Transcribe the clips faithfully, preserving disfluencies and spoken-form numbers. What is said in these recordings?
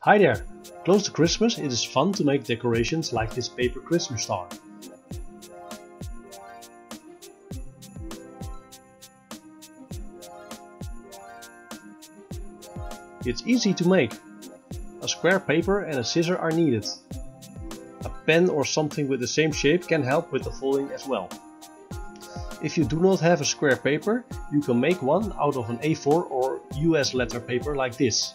Hi there! Close to Christmas it is fun to make decorations like this paper Christmas star. It's easy to make. A square paper and a scissor are needed. A pen or something with the same shape can help with the folding as well. If you do not have a square paper, you can make one out of an A four or U S letter paper like this.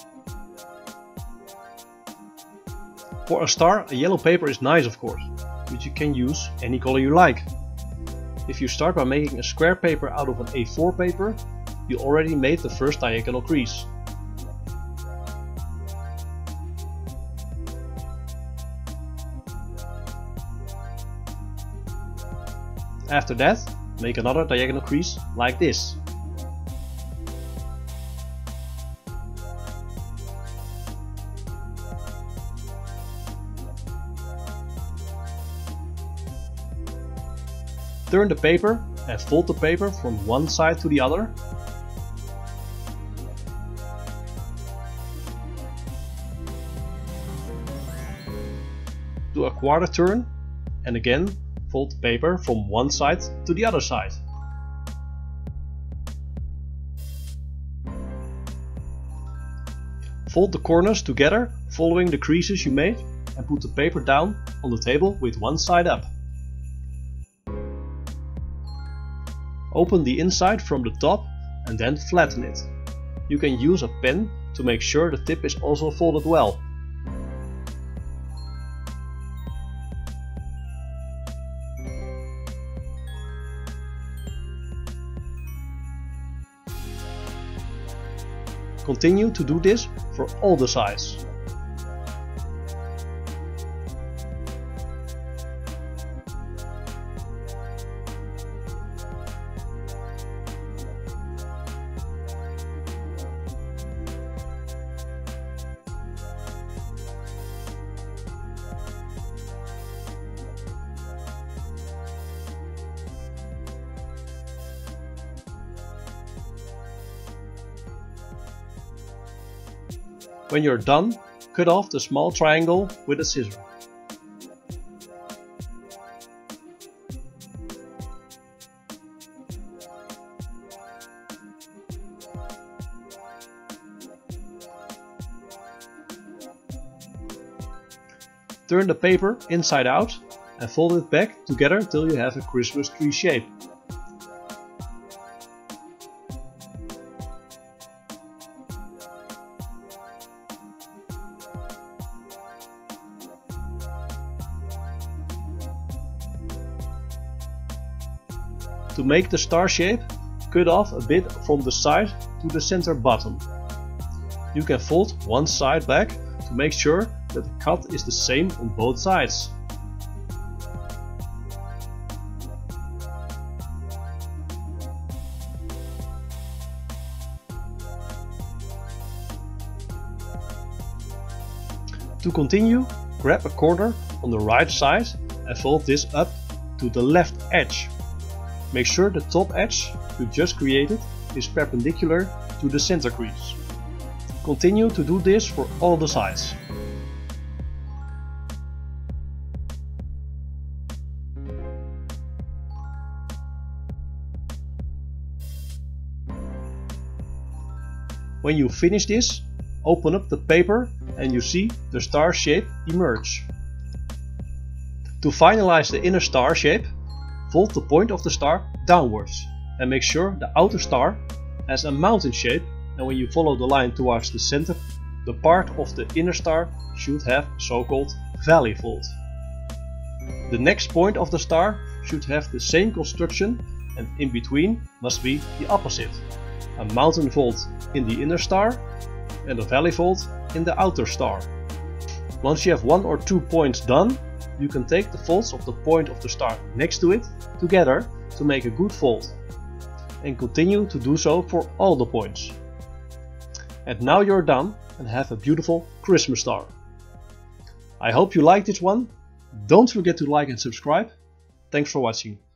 For a star, a yellow paper is nice of course, but you can use any color you like. If you start by making a square paper out of an A four paper, you already made the first diagonal crease. After that, make another diagonal crease like this. Turn the paper and fold the paper from one side to the other. Do a quarter turn and again fold the paper from one side to the other side. Fold the corners together following the creases you made and put the paper down on the table with one side up. Open the inside from the top and then flatten it. You can use a pen to make sure the tip is also folded well. Continue to do this for all the sides. When you're done, cut off the small triangle with a scissor. Turn the paper inside out and fold it back together till you have a Christmas tree shape. To make the star shape, cut off a bit from the side to the center bottom. You can fold one side back to make sure that the cut is the same on both sides. To continue, grab a corner on the right side and fold this up to the left edge. Make sure the top edge you just created is perpendicular to the center crease. Continue to do this for all the sides. When you finish this, open up the paper and you see the star shape emerge. To finalize the inner star shape, fold the point of the star downwards and make sure the outer star has a mountain shape, and when you follow the line towards the center, the part of the inner star should have a so-called valley fold. The next point of the star should have the same construction, and in between must be the opposite, a mountain fold in the inner star and a valley fold in the outer star. Once you have one or two points done, you can take the folds of the point of the star next to it together to make a good fold, and continue to do so for all the points. And now you're done and have a beautiful Christmas star. I hope you liked this one. Don't forget to like and subscribe. Thanks for watching.